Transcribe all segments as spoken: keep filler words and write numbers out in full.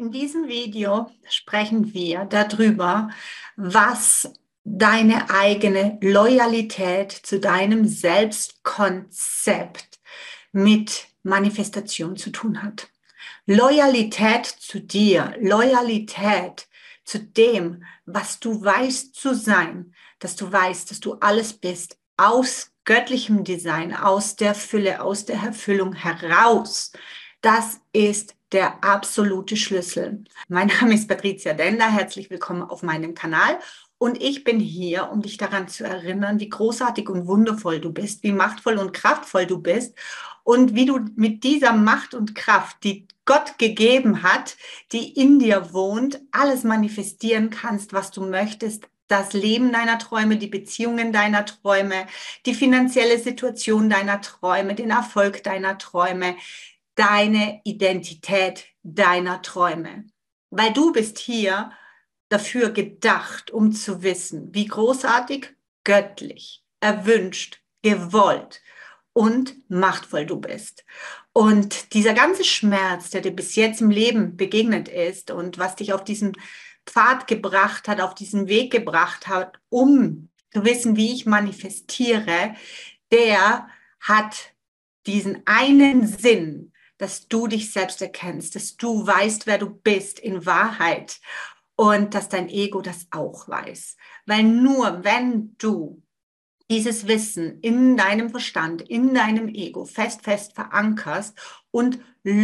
In diesem Video sprechen wir darüber, was deine eigene Loyalität zu deinem Selbstkonzept mit Manifestation zu tun hat. Loyalität zu dir, Loyalität zu dem, was du weißt zu sein, dass du weißt, dass du alles bist, aus göttlichem Design, aus der Fülle, aus der Erfüllung heraus. Das ist der absolute Schlüssel. Mein Name ist Patricia Denda, herzlich willkommen auf meinem Kanal und ich bin hier, um dich daran zu erinnern, wie großartig und wundervoll du bist, wie machtvoll und kraftvoll du bist und wie du mit dieser Macht und Kraft, die Gott gegeben hat, die in dir wohnt, alles manifestieren kannst, was du möchtest, das Leben deiner Träume, die Beziehungen deiner Träume, die finanzielle Situation deiner Träume, den Erfolg deiner Träume, deine Identität deiner Träume. Weil du bist hier dafür gedacht, um zu wissen, wie großartig, göttlich, erwünscht, gewollt und machtvoll du bist. Und dieser ganze Schmerz, der dir bis jetzt im Leben begegnet ist und was dich auf diesen Pfad gebracht hat, auf diesen Weg gebracht hat, um zu wissen, wie ich manifestiere, der hat diesen einen Sinn, dass du dich selbst erkennst, dass du weißt, wer du bist in Wahrheit und dass dein Ego das auch weiß. Weil nur wenn du dieses Wissen in deinem Verstand, in deinem Ego fest, fest verankerst und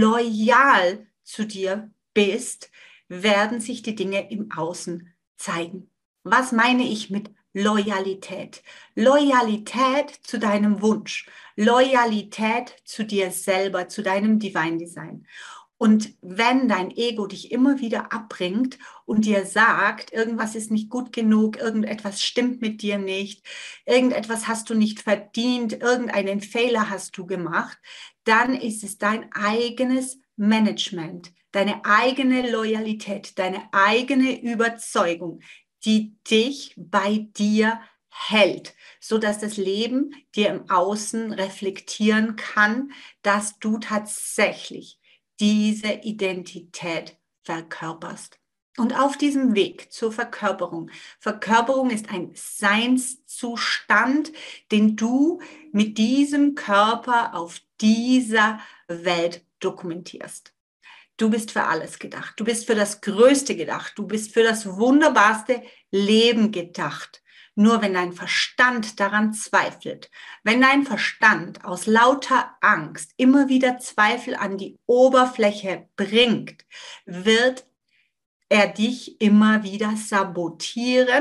loyal zu dir bist, werden sich die Dinge im Außen zeigen. Was meine ich mit Loyalität? Loyalität zu deinem Wunsch, Loyalität zu dir selber, zu deinem Divine Design. Und wenn dein Ego dich immer wieder abbringt und dir sagt, irgendwas ist nicht gut genug, irgendetwas stimmt mit dir nicht, irgendetwas hast du nicht verdient, irgendeinen Fehler hast du gemacht, dann ist es dein eigenes Management, deine eigene Loyalität, deine eigene Überzeugung, die dich bei dir hält, sodass das Leben dir im Außen reflektieren kann, dass du tatsächlich diese Identität verkörperst. Und auf diesem Weg zur Verkörperung, Verkörperung ist ein Seinszustand, den du mit diesem Körper auf dieser Welt dokumentierst. Du bist für alles gedacht. Du bist für das Größte gedacht. Du bist für das wunderbarste Leben gedacht. Nur wenn dein Verstand daran zweifelt, wenn dein Verstand aus lauter Angst immer wieder Zweifel an die Oberfläche bringt, wird er dich immer wieder sabotieren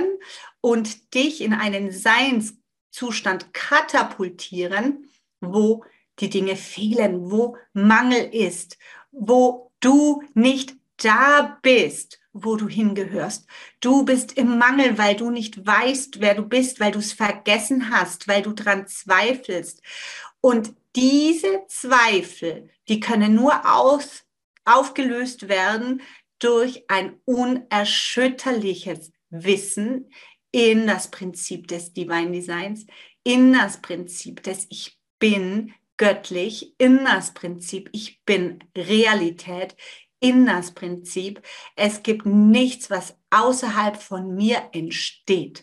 und dich in einen Seinszustand katapultieren, wo die Dinge fehlen, wo Mangel ist, wo du nicht da bist, wo du hingehörst. Du bist im Mangel, weil du nicht weißt, wer du bist, weil du es vergessen hast, weil du dran zweifelst. Und diese Zweifel, die können nur aus, aufgelöst werden durch ein unerschütterliches Wissen in das Prinzip des Divine Designs, in das Prinzip des Ich bin göttlich, in das Prinzip Ich bin Realität, in das Prinzip, es gibt nichts, was außerhalb von mir entsteht.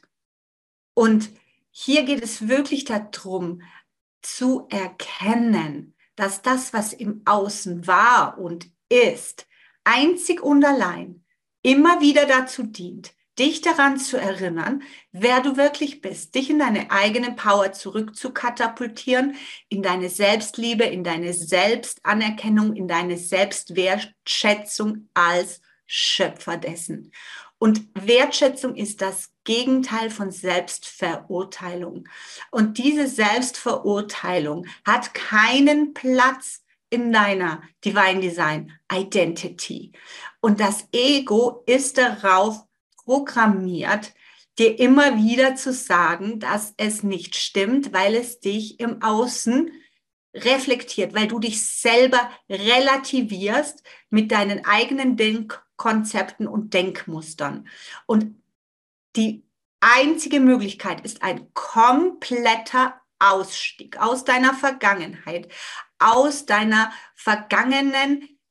Und hier geht es wirklich darum, zu erkennen, dass das, was im Außen war und ist, einzig und allein immer wieder dazu dient, dich daran zu erinnern, wer du wirklich bist, dich in deine eigene Power zurückzukatapultieren, in deine Selbstliebe, in deine Selbstanerkennung, in deine Selbstwertschätzung als Schöpfer dessen. Und Wertschätzung ist das Gegenteil von Selbstverurteilung. Und diese Selbstverurteilung hat keinen Platz in deiner Divine Design Identity. Und das Ego ist darauf programmiert, dir immer wieder zu sagen, dass es nicht stimmt, weil es dich im Außen reflektiert, weil du dich selber relativierst mit deinen eigenen Denkkonzepten und Denkmustern. Und die einzige Möglichkeit ist ein kompletter Ausstieg aus deiner Vergangenheit, aus deiner vergangenen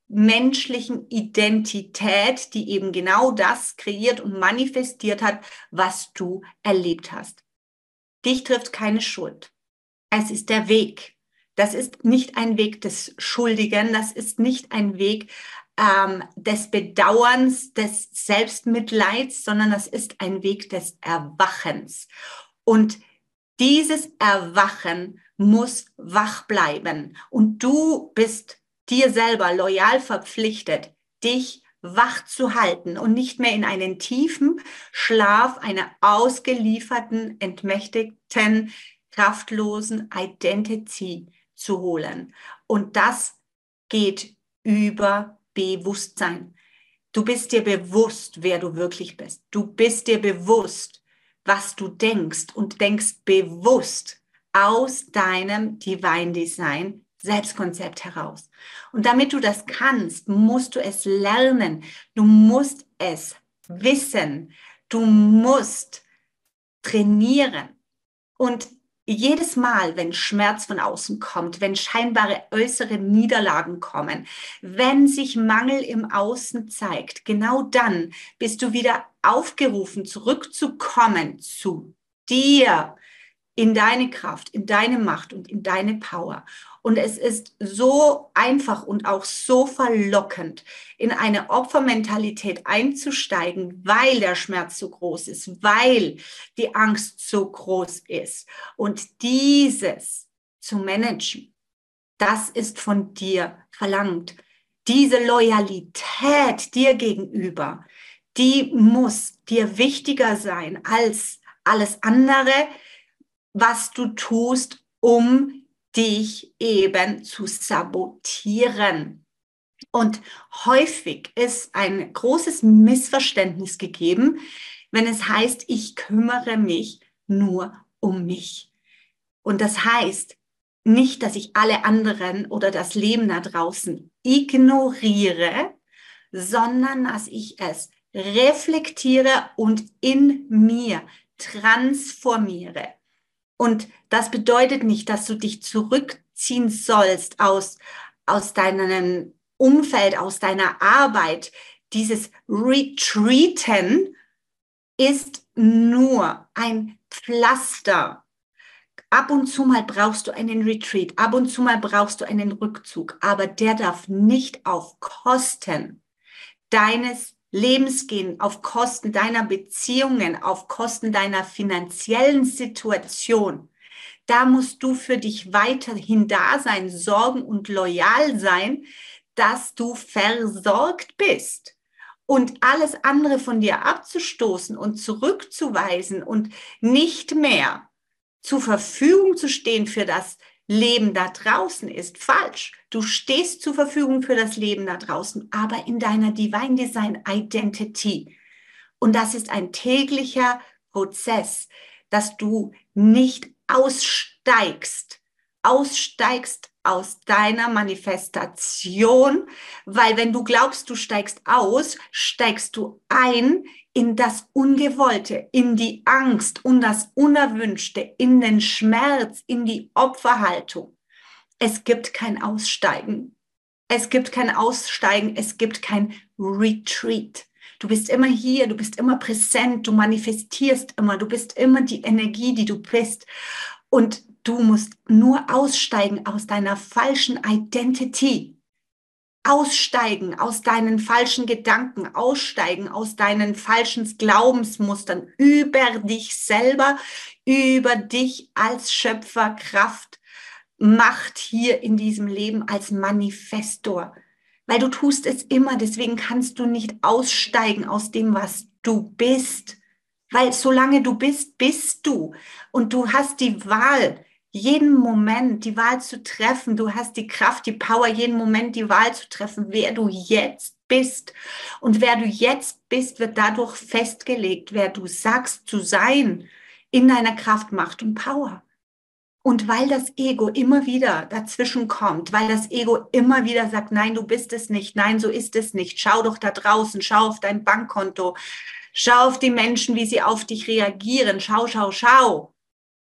menschlichen Identität, die eben genau das kreiert und manifestiert hat, was du erlebt hast. Dich trifft keine Schuld. Es ist der Weg. Das ist nicht ein Weg des Schuldigen, das ist nicht ein Weg ähm, des Bedauerns, des Selbstmitleids, sondern das ist ein Weg des Erwachens. Und dieses Erwachen muss wach bleiben. Und du bist dir selber loyal verpflichtet, dich wach zu halten und nicht mehr in einen tiefen Schlaf einer ausgelieferten, entmächtigten, kraftlosen Identity zu holen. Und das geht über Bewusstsein. Du bist dir bewusst, wer du wirklich bist. Du bist dir bewusst, was du denkst und denkst bewusst aus deinem Divine Design Selbstkonzept heraus. Und damit du das kannst, musst du es lernen. Du musst es wissen. Du musst trainieren. Und jedes Mal, wenn Schmerz von außen kommt, wenn scheinbare äußere Niederlagen kommen, wenn sich Mangel im Außen zeigt, genau dann bist du wieder aufgerufen, zurückzukommen zu dir, in deine Kraft, in deine Macht und in deine Power. Und es ist so einfach und auch so verlockend, in eine Opfermentalität einzusteigen, weil der Schmerz so groß ist, weil die Angst so groß ist. Und dieses zu managen, das ist von dir verlangt. Diese Loyalität dir gegenüber, die muss dir wichtiger sein als alles andere, was du tust, um dich eben zu sabotieren. Und häufig ist ein großes Missverständnis gegeben, wenn es heißt, ich kümmere mich nur um mich. Und das heißt nicht, dass ich alle anderen oder das Leben da draußen ignoriere, sondern dass ich es reflektiere und in mir transformiere. Und das bedeutet nicht, dass du dich zurückziehen sollst aus, aus deinem Umfeld, aus deiner Arbeit. Dieses Retreaten ist nur ein Pflaster. Ab und zu mal brauchst du einen Retreat, ab und zu mal brauchst du einen Rückzug, aber der darf nicht auf Kosten deines Lebens gehen, auf Kosten deiner Beziehungen, auf Kosten deiner finanziellen Situation. Da musst du für dich weiterhin da sein, sorgen und loyal sein, dass du versorgt bist. Und alles andere von dir abzustoßen und zurückzuweisen und nicht mehr zur Verfügung zu stehen für das Leben da draußen ist falsch. Du stehst zur Verfügung für das Leben da draußen, aber in deiner Divine Design Identity. Und das ist ein täglicher Prozess, dass du nicht aussteigst, aussteigst aus deiner Manifestation, weil wenn du glaubst, du steigst aus, steigst du ein in das Ungewollte, in die Angst und das Unerwünschte, in den Schmerz, in die Opferhaltung. Es gibt kein Aussteigen. Es gibt kein Aussteigen, es gibt kein Retreat. Du bist immer hier, du bist immer präsent, du manifestierst immer, du bist immer die Energie, die du bist. Und du musst nur aussteigen aus deiner falschen Identity. Aussteigen aus deinen falschen Gedanken, aussteigen aus deinen falschen Glaubensmustern über dich selber, über dich als Schöpferkraft, Macht hier in diesem Leben als Manifestor. Weil du tust es immer, deswegen kannst du nicht aussteigen aus dem, was du bist. Weil solange du bist, bist du. Und du hast die Wahl, jeden Moment die Wahl zu treffen. Du hast die Kraft, die Power, jeden Moment die Wahl zu treffen, wer du jetzt bist. Und wer du jetzt bist, wird dadurch festgelegt, wer du sagst zu sein in deiner Kraft, Macht und Power. Und weil das Ego immer wieder dazwischen kommt, weil das Ego immer wieder sagt, nein, du bist es nicht, nein, so ist es nicht, schau doch da draußen, schau auf dein Bankkonto, schau auf die Menschen, wie sie auf dich reagieren, schau, schau, schau.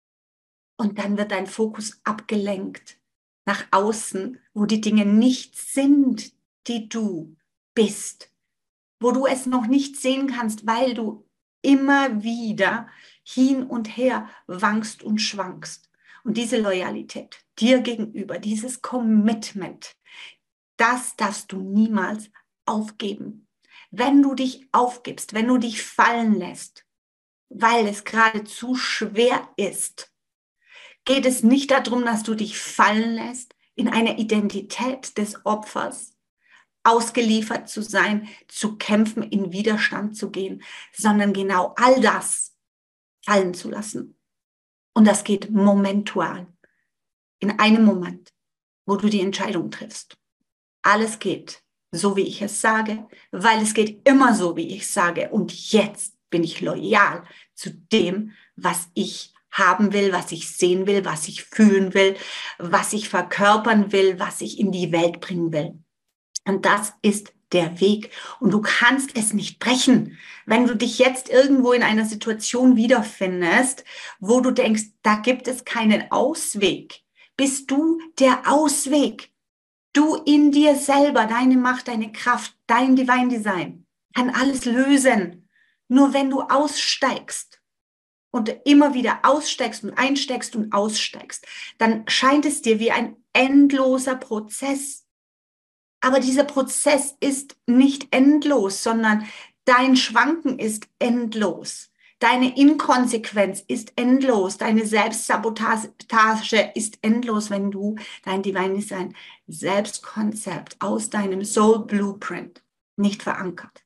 Und dann wird dein Fokus abgelenkt nach außen, wo die Dinge nicht sind, die du bist, wo du es noch nicht sehen kannst, weil du immer wieder hin und her wankst und schwankst. Und diese Loyalität dir gegenüber, dieses Commitment, das darfst du niemals aufgeben. Wenn du dich aufgibst, wenn du dich fallen lässt, weil es gerade zu schwer ist, geht es nicht darum, dass du dich fallen lässt in eine Identität des Opfers, ausgeliefert zu sein, zu kämpfen, in Widerstand zu gehen, sondern genau all das fallen zu lassen. Und das geht momentan, in einem Moment, wo du die Entscheidung triffst. Alles geht so, wie ich es sage, weil es geht immer so, wie ich sage. Und jetzt bin ich loyal zu dem, was ich haben will, was ich sehen will, was ich fühlen will, was ich verkörpern will, was ich in die Welt bringen will. Und das ist der Weg. Und du kannst es nicht brechen. Wenn du dich jetzt irgendwo in einer Situation wiederfindest, wo du denkst, da gibt es keinen Ausweg, bist du der Ausweg. Du in dir selber, deine Macht, deine Kraft, dein Divine Design kann alles lösen. Nur wenn du aussteigst und immer wieder aussteigst und einsteigst und aussteigst, dann scheint es dir wie ein endloser Prozess. Aber dieser Prozess ist nicht endlos, sondern dein Schwanken ist endlos. Deine Inkonsequenz ist endlos. Deine Selbstsabotage ist endlos, wenn du dein Divine Design Selbstkonzept aus deinem Soul Blueprint nicht verankert.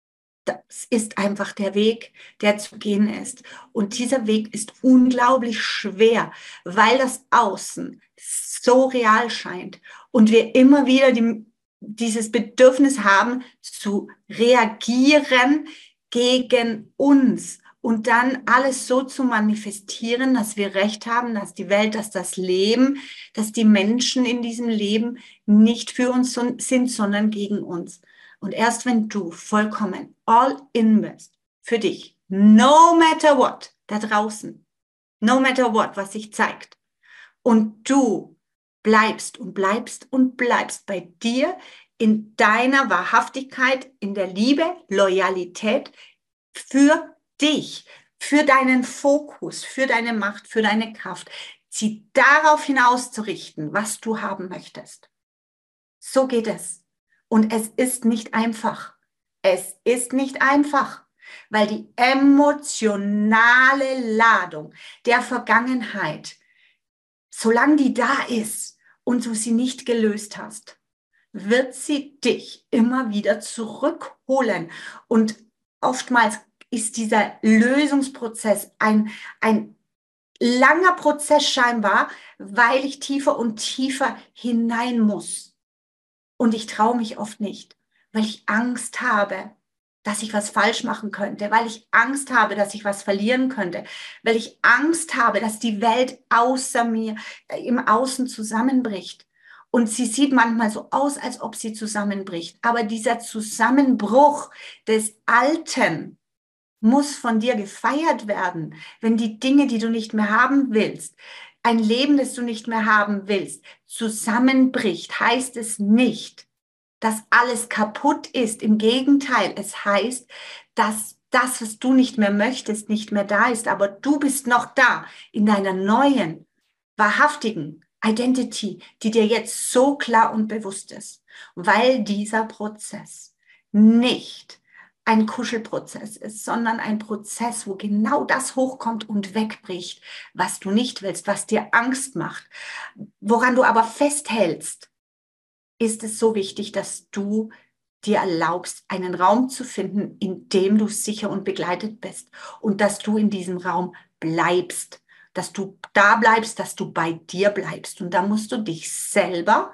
Das ist einfach der Weg, der zu gehen ist. Und dieser Weg ist unglaublich schwer, weil das Außen so real scheint und wir immer wieder die, dieses Bedürfnis haben, zu reagieren gegen uns und dann alles so zu manifestieren, dass wir Recht haben, dass die Welt, dass das Leben, dass die Menschen in diesem Leben nicht für uns sind, sondern gegen uns. Und erst wenn du vollkommen all in bist, für dich, no matter what, da draußen, no matter what, was sich zeigt, und du bleibst und bleibst und bleibst bei dir, in deiner Wahrhaftigkeit, in der Liebe, Loyalität für dich, für deinen Fokus, für deine Macht, für deine Kraft, sie darauf hinauszurichten, was du haben möchtest. So geht es. Und es ist nicht einfach. Es ist nicht einfach, weil die emotionale Ladung der Vergangenheit, solange die da ist und du sie nicht gelöst hast, wird sie dich immer wieder zurückholen. Und oftmals ist dieser Lösungsprozess ein, ein langer Prozess scheinbar, weil ich tiefer und tiefer hinein muss. Und ich traue mich oft nicht, weil ich Angst habe, dass ich was falsch machen könnte, weil ich Angst habe, dass ich was verlieren könnte, weil ich Angst habe, dass die Welt außer mir äh, im Außen zusammenbricht. Und sie sieht manchmal so aus, als ob sie zusammenbricht. Aber dieser Zusammenbruch des Alten muss von dir gefeiert werden, wenn die Dinge, die du nicht mehr haben willst, ein Leben, das du nicht mehr haben willst, zusammenbricht, heißt es nicht, dass alles kaputt ist. Im Gegenteil, es heißt, dass das, was du nicht mehr möchtest, nicht mehr da ist, aber du bist noch da in deiner neuen, wahrhaftigen Identity, die dir jetzt so klar und bewusst ist, weil dieser Prozess nicht ein Kuschelprozess ist, sondern ein Prozess, wo genau das hochkommt und wegbricht, was du nicht willst, was dir Angst macht. Woran du aber festhältst, ist es so wichtig, dass du dir erlaubst, einen Raum zu finden, in dem du sicher und begleitet bist und dass du in diesem Raum bleibst, dass du da bleibst, dass du bei dir bleibst. Und da musst du dich selber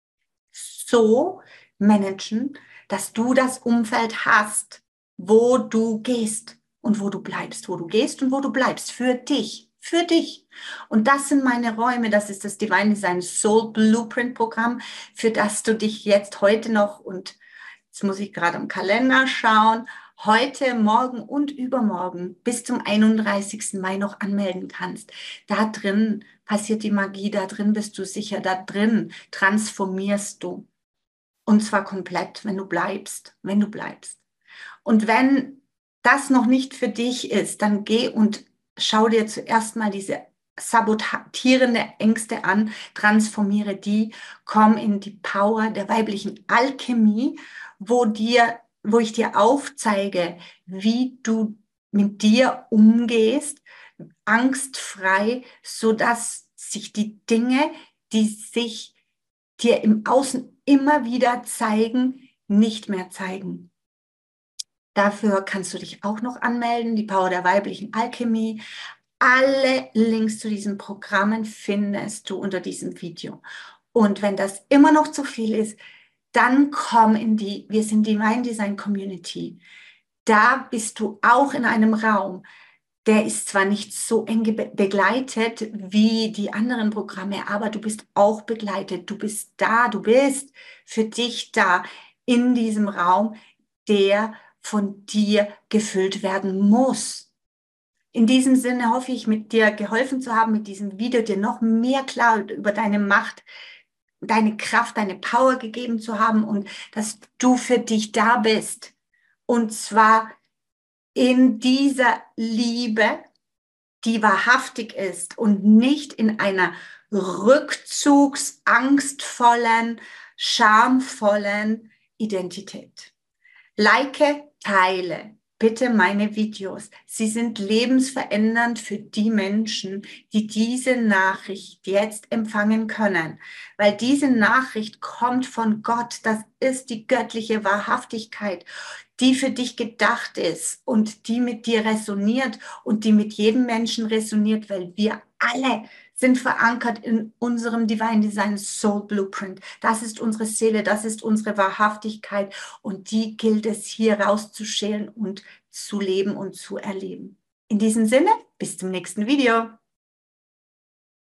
so managen, dass du das Umfeld hast, wo du gehst und wo du bleibst, wo du gehst und wo du bleibst, für dich, für dich. Und das sind meine Räume, das ist das Divine Design Soul Blueprint Programm, für das du dich jetzt heute noch, und jetzt muss ich gerade am Kalender schauen, heute, morgen und übermorgen bis zum einunddreißigsten Mai noch anmelden kannst. Da drin passiert die Magie, da drin bist du sicher, da drin transformierst du. Und zwar komplett, wenn du bleibst, wenn du bleibst. Und wenn das noch nicht für dich ist, dann geh und schau dir zuerst mal diese sabotierende Ängste an, transformiere die, komm in die Power der weiblichen Alchemie, wo dir, wo ich dir aufzeige, wie du mit dir umgehst, angstfrei, so dass sich die Dinge, die sich dir im Außen immer wieder zeigen, nicht mehr zeigen. Dafür kannst du dich auch noch anmelden, die Power der weiblichen Alchemie. Alle Links zu diesen Programmen findest du unter diesem Video. Und wenn das immer noch zu viel ist, dann komm in die, wir sind die Mind Design Community. Da bist du auch in einem Raum, der ist zwar nicht so eng begleitet wie die anderen Programme, aber du bist auch begleitet. Du bist da, du bist für dich da in diesem Raum, der von dir gefüllt werden muss. In diesem Sinne hoffe ich, mit dir geholfen zu haben, mit diesem Video dir noch mehr klar über deine Macht, deine Kraft, deine Power gegeben zu haben und dass du für dich da bist. Und zwar in dieser Liebe, die wahrhaftig ist und nicht in einer rückzugsangstvollen, schamvollen Identität. Like, teile bitte meine Videos. Sie sind lebensverändernd für die Menschen, die diese Nachricht jetzt empfangen können. Weil diese Nachricht kommt von Gott. Das ist die göttliche Wahrhaftigkeit, die für dich gedacht ist und die mit dir resoniert und die mit jedem Menschen resoniert, weil wir alle sind verankert in unserem Divine Design Soul Blueprint. Das ist unsere Seele, das ist unsere Wahrhaftigkeit und die gilt es hier rauszuschälen und zu leben und zu erleben. In diesem Sinne, bis zum nächsten Video.